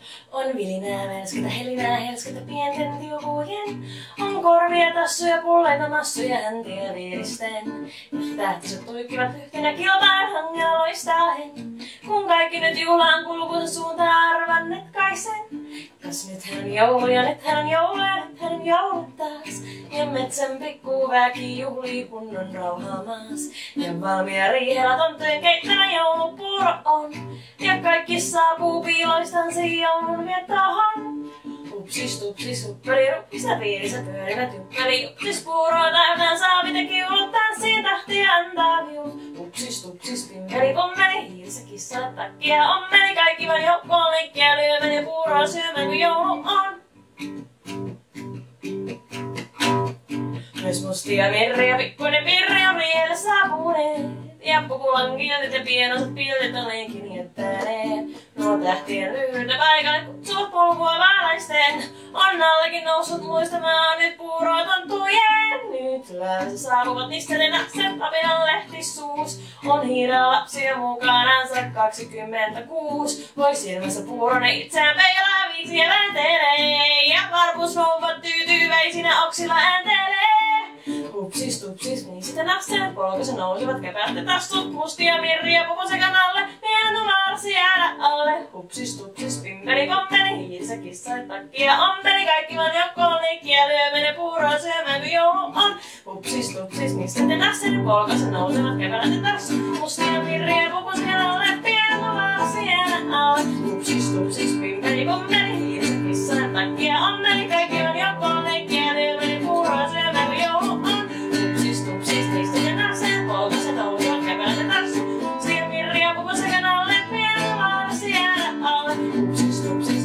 On vilinää, melskätä, helinää, helskätä pienten tiukujen. On korvia, tassuja, pulleita, massuja, häntiä viiristen. Ja tähtiset tuikkivat yhtenä kilpaan hangella loistaen. Kun kaikki nyt juhlaan kulkunsa suuntaan arvannet kai sen. Kas nyt hän on joulu ja nyt hän on joulu ja nyt hän on joulut taas. Ja metsän pikkuväki juhlii kunnon rauhaa maas. Ja valmiina riihellä tonttujen keittämä joulupuuro on. Ja kaikki saapuu piiloistansa joulun viettohon. Upsis tupsis huppeli ruppisa piirissä pyörivät juppeli. Upsis puuroa täynnään saavit ja kiulut tanssiin tahtia antaa viut. Upsis tupsis pimpeli pommeli hiirissä kissat takkia ommeli. Kaikki vaan joukkoon leikkiä lyömän ja puuroa syömän kun joulu on. Myös mustia merreja, pikkuinen virre on riihelle saapuneet. Ja pukulan kiltit ja pienoiset piltit on leikin jättäneet. Nuo tähtien lyhyyttä paikalle kutsuvat polkua maalaisten. On allekin noussut muistamaan nyt puuroa tonttujen. Nyt läänsä saapuvat nistelen lapset, Lapinan lehtissuus. On hiirellä lapsia mukanansa 26. Voi silmässä puuronen itseään peilaa viiksiä vääntelee. Ja varpusrouvat tyytyväisinä oksilla ääntelee. Upsis tupsis, niin sitten lapsen polkassa nousivat käpäät ja tassut. Mustia mirriä pukusekan alle, pienu varsi jäädä alle. Upsis tupsis, pimpeli pommeli, hiirissä kissat takkia ompeli. Kaikki vaan joukkoon leikkiä lyöminen puuroa syömään kun joulu on. Upsis tupsis, niin sitten lapsen polkassa nousivat käpäät ja tassut. Mustia mirriä pukusekan alle, pienu varsi jäädä alle. Upsis tupsis, pimpeli pommeli, hiirissä kissat takkia ompeli. Kaikki vaan joukkoon leikkiä lyöminen puuroa syömään kun joulu on. Tupsis, niistä ja napsen polkassa nousivat käpäät ja tassut. Mustia mirriä pukusekan alle, pienu varsi jäädä alle. Upsis tupsis.